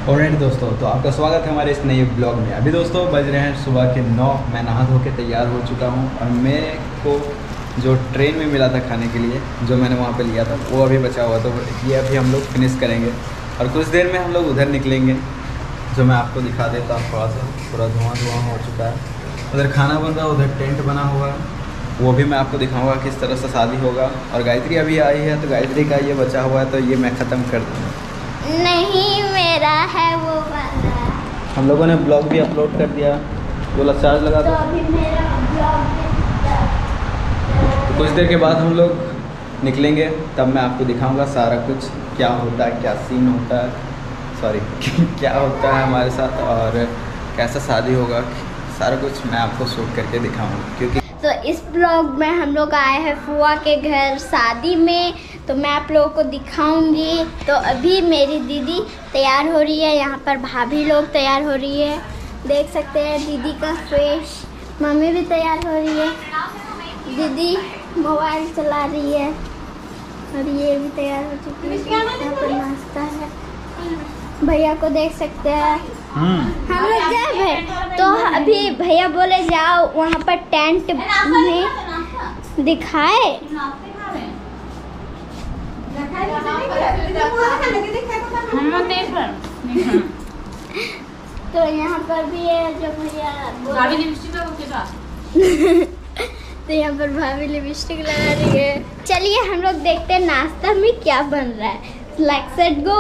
Alright दोस्तों, तो आपका स्वागत है हमारे इस नए ब्लॉग में। अभी दोस्तों बज रहे हैं सुबह के 9। मैं नहा धो के तैयार हो चुका हूँ और मेरे को जो ट्रेन में मिला था खाने के लिए, जो मैंने वहाँ पे लिया था, वो अभी बचा हुआ। तो ये अभी हम लोग फिनिश करेंगे और कुछ देर में हम लोग उधर निकलेंगे, जो मैं आपको दिखा देता हूँ। थोड़ा सा पूरा धुआं हो चुका है। उधर खाना बन रहा है, उधर टेंट बना हुआ है, वो भी मैं आपको दिखाऊंगा किस तरह से शादी होगा। और गायत्री अभी आई है, तो गायत्री का ये बचा हुआ है, तो ये मैं ख़त्म कर दूँ। नहीं, मेरा है वो वाला। हम लोगों ने ब्लॉग भी अपलोड कर दिया, बोला चार्ज लगा दो। तो अभी मेरा ब्लॉग तो कुछ देर के बाद हम लोग निकलेंगे, तब मैं आपको दिखाऊंगा सारा कुछ, क्या होता है, क्या सीन होता है, सॉरी क्या होता है हमारे साथ और कैसा शादी होगा, सारा कुछ मैं आपको शूट करके दिखाऊंगा। क्योंकि तो इस ब्लॉग में हम लोग आए हैं फुआ के घर शादी में, तो मैं आप लोगों को दिखाऊंगी। तो अभी मेरी दीदी तैयार हो रही है, यहाँ पर भाभी लोग तैयार हो रही है, देख सकते हैं दीदी का फेस। मम्मी भी तैयार हो रही है, दीदी मोबाइल चला रही है और ये भी तैयार हो चुकी है। यहाँ पर नाश्ता है, भैया को देख सकते हैं। हम लोग जाए तो अभी भैया बोले जाओ वहाँ पर टेंट में दिखाए। तो यहाँ पर भी है जो भैया तो यहाँ पर भाभी लिपस्टिक लगा रही है। चलिए हम लोग देखते हैं नाश्ता में क्या बन रहा है। Let's go.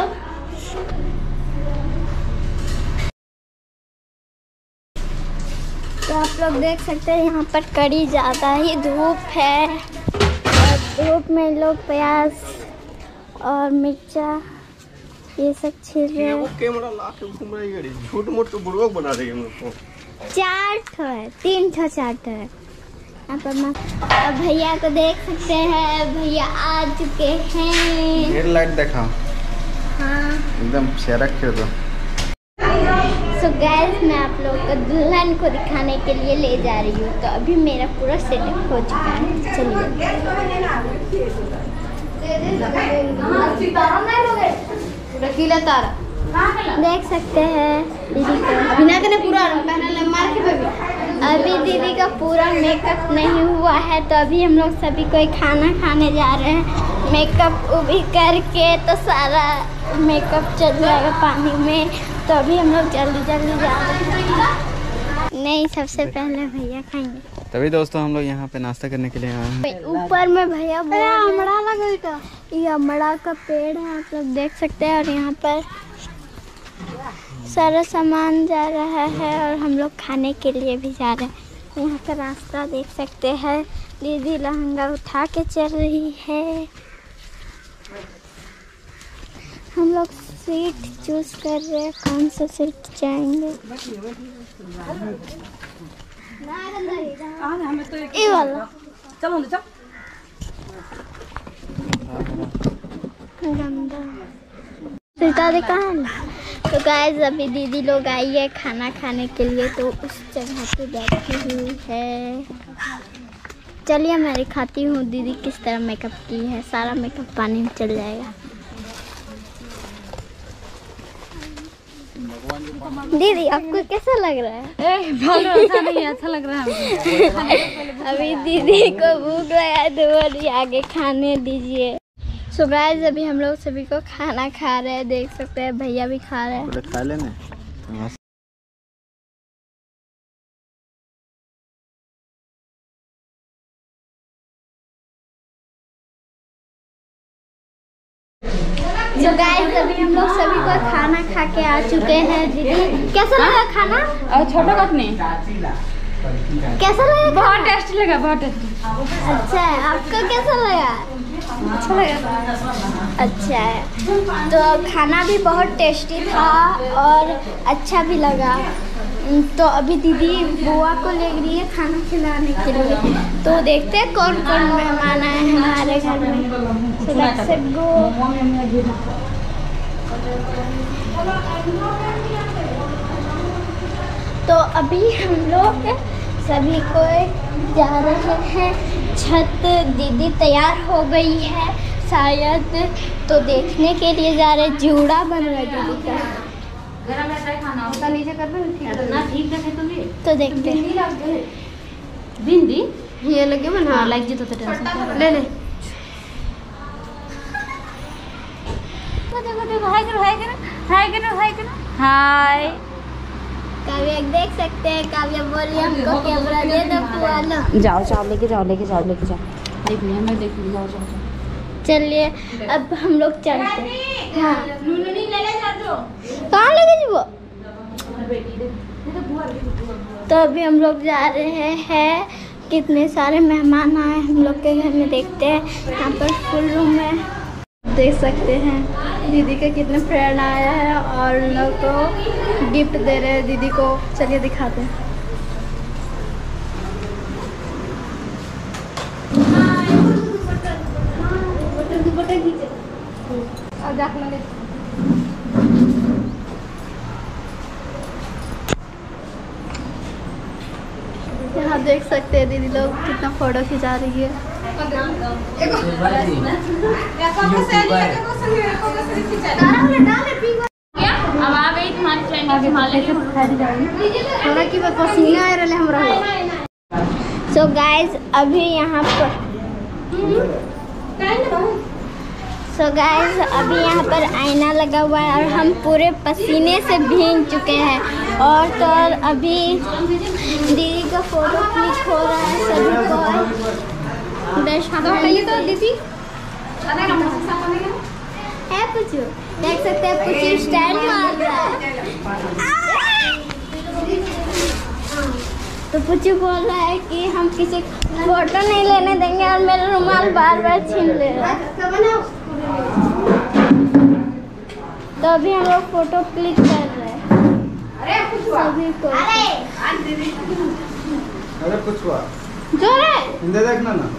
तो आप लोग देख सकते हैं यहाँ पर कड़ी ज़्यादा ही धूप है और धूप में लोग प्याज और मिर्चा ये सब छील रहे हैं। कैमरा ला के घूम रही है, झूठ मूठ के बुड़वक बना रही है मुझको। 4 ठो है, 3 ठो 4 ठो है यहाँ पर। अब भैया को देख सकते हैं, भैया आ चुके हैं। हेड लाइट देखा, हाँ एकदम शेरक कर दो। सो गाइस, मैं आप लोग को दुल्हन को दिखाने के लिए ले जा रही हूँ। तो अभी मेरा पूरा सेटअप हो चुका है, चलिए। देख सकते हैं दीदी को, अभी दीदी का पूरा मेकअप नहीं हुआ है। तो अभी हम लोग सभी कोई खाना खाने जा रहे हैं। मेकअप भी करके तो सारा मेकअप चल जाएगा पानी में। तो अभी हम लोग जल्दी जा रहे हैं। नहीं, सबसे पहले भैया खाएंगे। तभी दोस्तों हम लोग यहाँ पे नाश्ता करने के लिए आए हैं। ऊपर में भैया अमड़ा लगा, ये अमड़ा का पेड़ है, आप लोग देख सकते हैं। और यहाँ पर सारा सामान जा रहा है और हम लोग खाने के लिए भी जा रहे हैं। यहाँ का रास्ता देख सकते हैं। दीदी लहंगा उठा के चल रही है। हम लोग सीट चूज कर रहे हैं, कौन सा सीट जाएंगे। ये वाला सीता कहाँ है। तो गाइस, अभी दीदी लोग आई है खाना खाने के लिए, तो उस जगह पे बैठी हुई है। चलिए मैं दिखाती हूँ दीदी किस तरह मेकअप की है। सारा मेकअप पानी में चल जाएगा। दीदी आपको कैसा लग रहा है? अच्छा नहीं, अच्छा लग रहा है। अभी दीदी को भूख लगा है, तो बोलिए आगे खाने दीजिए। सो गाइस, अभी हम लोग सभी को खाना खा रहे हैं, देख सकते हैं भैया भी खा रहे हैं। खा लेने। तो गाइस, अभी हम लोग सभी को खाना खा के आ चुके हैं। दीदी कैसा लगा खाना? और छोटा बात नहीं, कैसा लगा? बहुत टेस्टी लगा, बहुत टेस्टी। अच्छा है, आपको कैसा लगा? अच्छा लगा। अच्छा है। तो खाना भी बहुत टेस्टी था और अच्छा भी लगा। तो अभी दीदी बुआ को ले गई है खाना खिलाने के लिए। तो देखते हैं कौन कौन मेहमान आए हैं हमारे घर में। So let's go। तो अभी हम लोग सभी को जा रहे हैं छत। दीदी तैयार हो गई है शायद, तो देखने के लिए जा रहे। जूड़ा बन रहा है दीदी का। गरम रहता है खाना उसका नीचे कर दो ना ठीक है तो भी तो देखते हैं। भिंडी ये लगे बना लाइक जी तो टेंशन ले ले। हाय काव्या देख सकते हैं, काव्या बोल रही है हमको कैमरा दे दो फुआ लो। जाओ जाओ लेके जाओ देख लिया मैं देख लिया जाओ जाओ चलिए अब हम लोग चलते हैं। हाँ कहाँ लेके जाओ? तो अभी हम लोग जा रहे हैं, कितने सारे मेहमान आए हम लोग के घर में, देखते हैं। यहाँ पर फुल रूम है, देख सकते हैं दीदी के कितने फ्रेंड आया है और उन लोग को गिफ्ट दे रहे हैं दीदी को। चलिए दिखाते हैं। यहाँ देख सकते हैं दीदी लोग कितना फोटो खिंचा रही है। अब आ गई तुम्हारी पसीना आ रहा हमरा। सो गाइज अभी यहाँ पर पर आईना लगा हुआ है और हम पूरे पसीने से भीग चुके हैं। और तो और अभी दीदी का फोटो क्लिक हो रहा है सभी को। तो दीदी है पुचू, देख सकते हैं पुचू स्टाइल मार रहा है। तो पुचू बोल रहा है कि हम किसी फोटो नहीं लेने देंगे और मेरा रुमाल बार बार छीन ले रहा है। तो अभी हम लोग फोटो क्लिक कर रहे हैं सभी को। अरे कुछ हुआ जो है इंदे देखना ना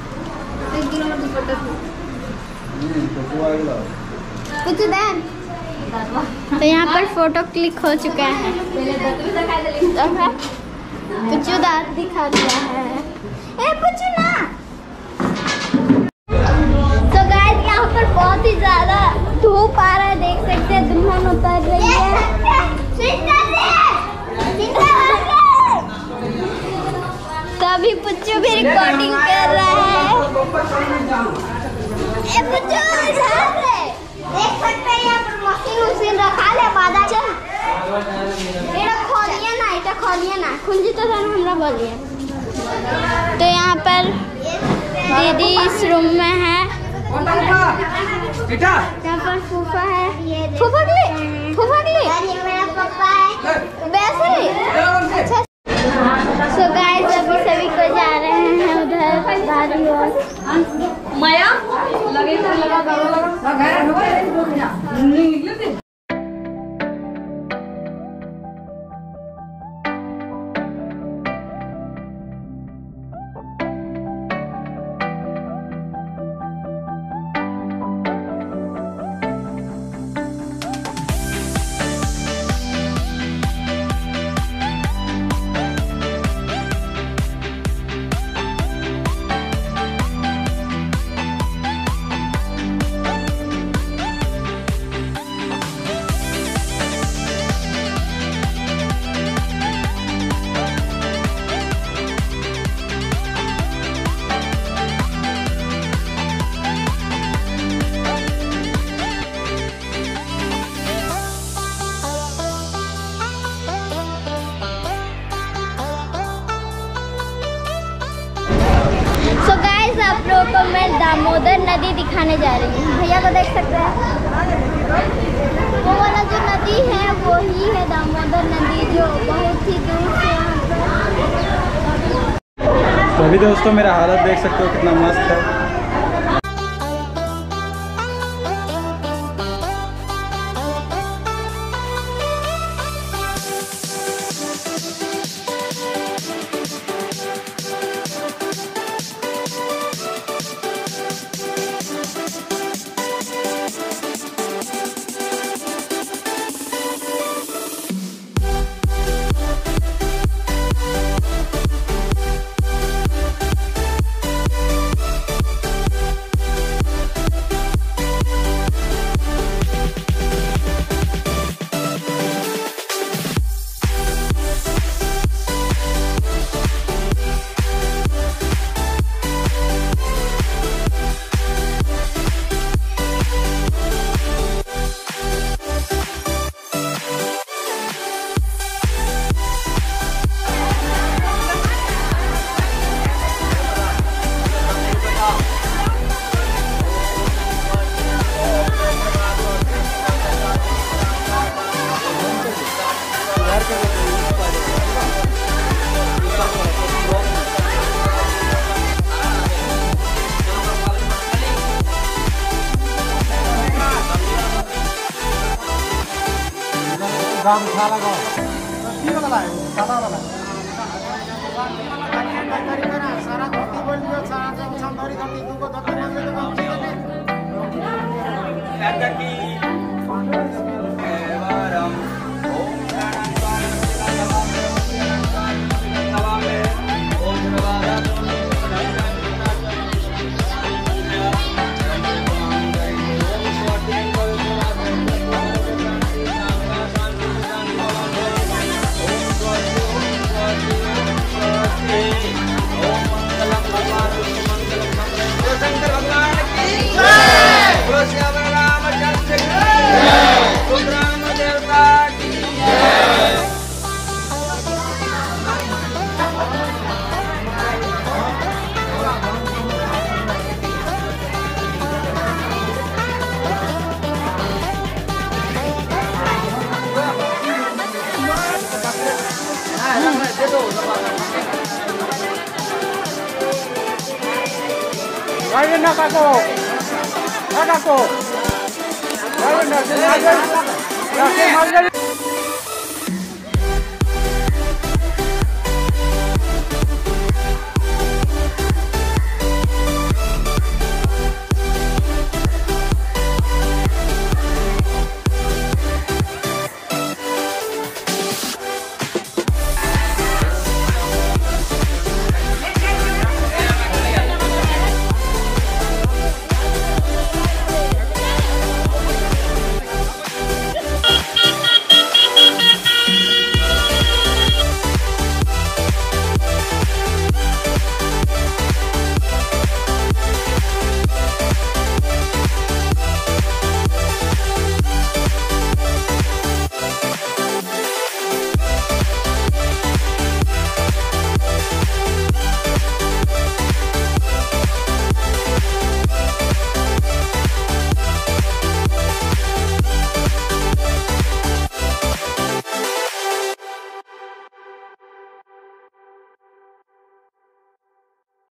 कुछ देन। तो यहाँ पर फोटो क्लिक हो चुका है। पुचू दांत दिखा दिया है। ए पुचू ना। तो गाइस यहाँ पर बहुत ही ज्यादा धूप आ रहा है, देख सकते हैं दुल्हन उतर रही है। तो अभी पुचू भी रिकॉर्डिंग कर रहा है। ए पुचू इधर है, देख सकते हैं यहाँ पर मशीन रखा ले बादा। चल खोलिए ना खुंजी तो हमरा बोलिए। तो यहाँ पर दीदी इस रूम में है। यहाँ पर फूफा है, फूफा के लिए मेरा पापा है वैसे। अच्छा सो गाइस अभी सभी को जा रहे हैं उधर बारी और माया लगे लगा आप लोगों को मैं दामोदर नदी दिखाने जा रही हूँ। भैया को देख सकते हैं, वो वाला जो नदी है वो ही है दामोदर नदी, जो बहुत ही दूर से यहाँ पर। तो अभी दोस्तों मेरा हालत देख सकते हो कितना मस्त है। दाम उठा लगाओ की वाला है सादा वाला सारा धोती बोल दियो सारा से संभारी धोती तुमको धोती मान ले तो काम चलेगा दादा की एवरम ओम शंकर भगवान की जय, रामचंद्र की सुब्रह्म देवता की जय। Ayo nak aku, nak aku. Ayo nak aku, nak aku.